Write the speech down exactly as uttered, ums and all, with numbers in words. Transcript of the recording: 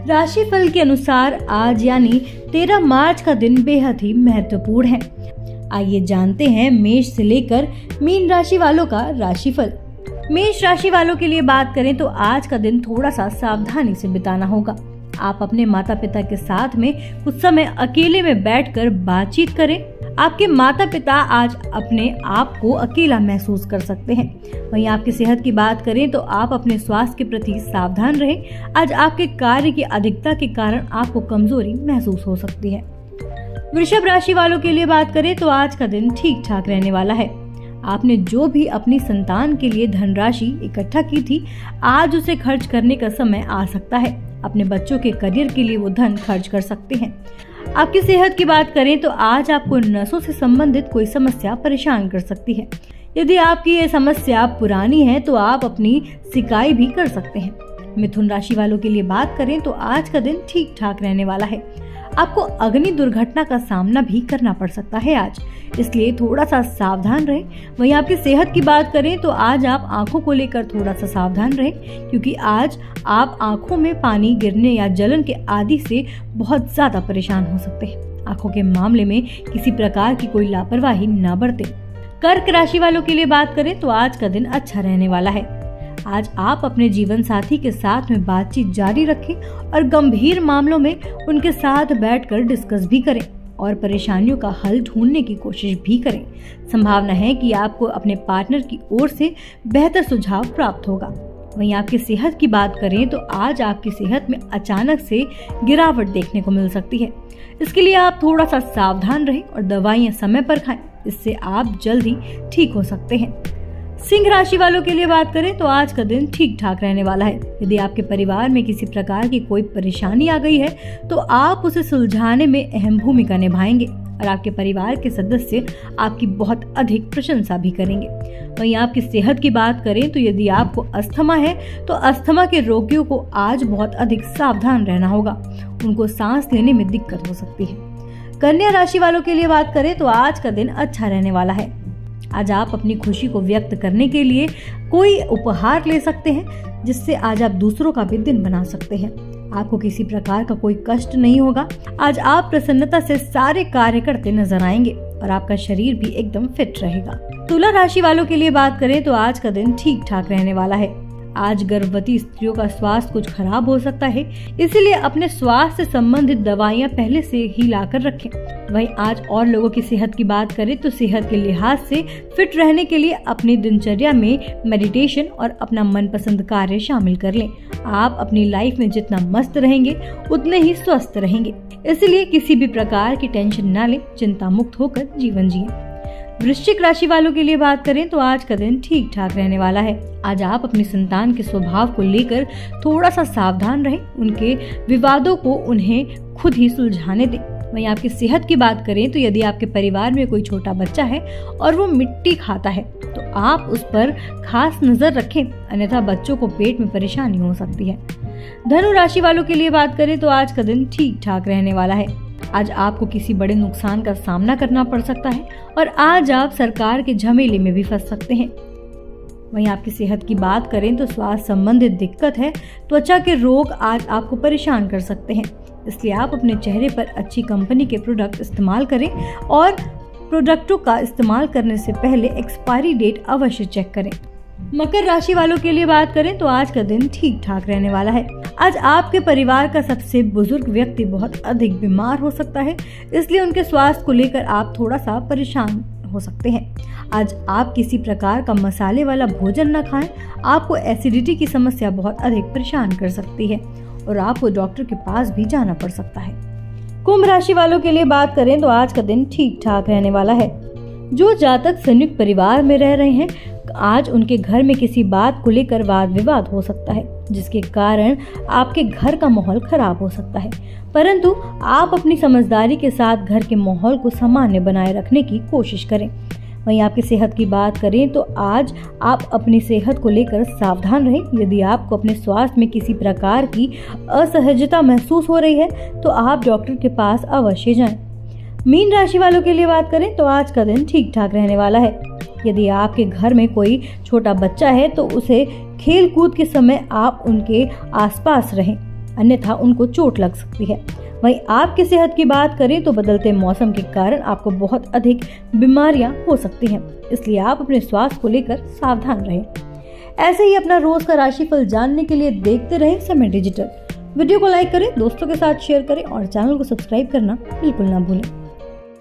राशिफल के अनुसार आज यानी तेरह मार्च का दिन बेहद ही महत्वपूर्ण है। आइए जानते हैं मेष से लेकर मीन राशि वालों का राशिफल। मेष राशि वालों के लिए बात करें तो आज का दिन थोड़ा सा सावधानी से बिताना होगा। आप अपने माता पिता के साथ में कुछ समय अकेले में बैठकर बातचीत करें। आपके माता पिता आज अपने आप को अकेला महसूस कर सकते हैं। वहीं आपकी सेहत की बात करें तो आप अपने स्वास्थ्य के प्रति सावधान रहें। आज आपके कार्य की अधिकता के कारण आपको कमजोरी महसूस हो सकती है। वृषभ राशि वालों के लिए बात करें तो आज का दिन ठीक ठाक रहने वाला है। आपने जो भी अपनी संतान के लिए धनराशि इकट्ठा की थी, आज उसे खर्च करने का समय आ सकता है। अपने बच्चों के करियर के लिए वो धन खर्च कर सकते हैं। आपकी सेहत की बात करें तो आज आपको नसों से संबंधित कोई समस्या परेशान कर सकती है। यदि आपकी ये समस्या पुरानी है तो आप अपनी सिकाई भी कर सकते हैं। मिथुन राशि वालों के लिए बात करें तो आज का दिन ठीक ठाक रहने वाला है। आपको अग्नि दुर्घटना का सामना भी करना पड़ सकता है आज, इसलिए थोड़ा सा सावधान रहें। वहीं आपकी सेहत की बात करें तो आज आप आंखों को लेकर थोड़ा सा सावधान रहें, क्योंकि आज आप आंखों में पानी गिरने या जलन के आदि से बहुत ज्यादा परेशान हो सकते हैं। आंखों के मामले में किसी प्रकार की कोई लापरवाही न बरतें। कर्क राशि वालों के लिए बात करें तो आज का दिन अच्छा रहने वाला है। आज आप अपने जीवन साथी के साथ में बातचीत जारी रखें और गंभीर मामलों में उनके साथ बैठकर डिस्कस भी करें और परेशानियों का हल ढूंढने की कोशिश भी करें। संभावना है कि आपको अपने पार्टनर की ओर से बेहतर सुझाव प्राप्त होगा। वहीं आपकी सेहत की बात करें तो आज आपकी सेहत में अचानक से गिरावट देखने को मिल सकती है। इसके लिए आप थोड़ा सा सावधान रहें और दवाइयां समय पर खाएं, इससे आप जल्द ही ठीक हो सकते हैं। सिंह राशि वालों के लिए बात करें तो आज का दिन ठीक ठाक रहने वाला है। यदि आपके परिवार में किसी प्रकार की कोई परेशानी आ गई है तो आप उसे सुलझाने में अहम भूमिका निभाएंगे और आपके परिवार के सदस्य आपकी बहुत अधिक प्रशंसा भी करेंगे। वहीं आपकी सेहत की बात करें तो यदि आपको अस्थमा है तो अस्थमा के रोगियों को आज बहुत अधिक सावधान रहना होगा। उनको सांस लेने में दिक्कत हो सकती है। कन्या राशि वालों के लिए बात करें तो आज का दिन अच्छा रहने वाला है। आज आप अपनी खुशी को व्यक्त करने के लिए कोई उपहार ले सकते हैं, जिससे आज आप दूसरों का भी दिन बना सकते हैं। आपको किसी प्रकार का कोई कष्ट नहीं होगा। आज आप प्रसन्नता से सारे कार्य करते नजर आएंगे और आपका शरीर भी एकदम फिट रहेगा। तुला राशि वालों के लिए बात करें तो आज का दिन ठीक ठाक रहने वाला है। आज गर्भवती स्त्रियों का स्वास्थ्य कुछ खराब हो सकता है, इसीलिए अपने स्वास्थ्य से संबंधित दवाइयां पहले से ही लाकर रखें। वहीं आज और लोगों की सेहत की बात करें तो सेहत के लिहाज से फिट रहने के लिए अपनी दिनचर्या में मेडिटेशन और अपना मनपसंद कार्य शामिल कर लें। आप अपनी लाइफ में जितना मस्त रहेंगे उतने ही स्वस्थ रहेंगे, इसलिए किसी भी प्रकार की टेंशन न लें, चिंता मुक्त होकर जीवन जिएं। वृश्चिक राशि वालों के लिए बात करें तो आज का दिन ठीक ठाक रहने वाला है। आज आप अपनी संतान के स्वभाव को लेकर थोड़ा सा सावधान रहें। उनके विवादों को उन्हें खुद ही सुलझाने दें। वहीं आपकी सेहत की बात करें तो यदि आपके परिवार में कोई छोटा बच्चा है और वो मिट्टी खाता है तो आप उस पर खास नजर रखें, अन्यथा बच्चों को पेट में परेशानी हो सकती है। धनु राशि वालों के लिए बात करें तो आज का दिन ठीक ठाक रहने वाला है। आज आपको किसी बड़े नुकसान का सामना करना पड़ सकता है और आज आप सरकार के झमेले में भी फंस सकते हैं। वहीं आपकी सेहत की बात करें तो स्वास्थ्य संबंधित दिक्कत है। त्वचा के रोग आज आपको परेशान कर सकते हैं, इसलिए आप अपने चेहरे पर अच्छी कंपनी के प्रोडक्ट इस्तेमाल करें और प्रोडक्टों का इस्तेमाल करने से पहले एक्सपायरी डेट अवश्य चेक करें। मकर राशि वालों के लिए बात करें तो आज का दिन ठीक ठाक रहने वाला है। आज आपके परिवार का सबसे बुजुर्ग व्यक्ति बहुत अधिक बीमार हो सकता है, इसलिए उनके स्वास्थ्य को लेकर आप थोड़ा सा परेशान हो सकते हैं। आज आप किसी प्रकार का मसाले वाला भोजन न खाएं, आपको एसिडिटी की समस्या बहुत अधिक परेशान कर सकती है और आपको डॉक्टर के पास भी जाना पड़ सकता है। कुंभ राशि वालों के लिए बात करें तो आज का दिन ठीक ठाक रहने वाला है। जो जातक संयुक्त परिवार में रह रहे हैं, आज उनके घर में किसी बात को लेकर वाद विवाद हो सकता है, जिसके कारण आपके घर का माहौल खराब हो सकता है, परंतु आप अपनी समझदारी के साथ घर के माहौल को सामान्य बनाए रखने की कोशिश करें। वहीं आपकी सेहत की बात करें तो आज आप अपनी सेहत को लेकर सावधान रहें। यदि आपको अपने स्वास्थ्य में किसी प्रकार की असहजता महसूस हो रही है तो आप डॉक्टर के पास अवश्य जाएं। मीन राशि वालों के लिए बात करें तो आज का दिन ठीक ठाक रहने वाला है। यदि आपके घर में कोई छोटा बच्चा है तो उसे खेल कूद के समय आप उनके आसपास रहें। अन्यथा उनको चोट लग सकती है। वहीं आपकी सेहत की बात करें तो बदलते मौसम के कारण आपको बहुत अधिक बीमारियां हो सकती हैं, इसलिए आप अपने स्वास्थ्य को लेकर सावधान रहें। ऐसे ही अपना रोज का राशिफल जानने के लिए देखते रहे समय डिजिटल। वीडियो को लाइक करें, दोस्तों के साथ शेयर करें और चैनल को सब्सक्राइब करना बिल्कुल ना भूलें।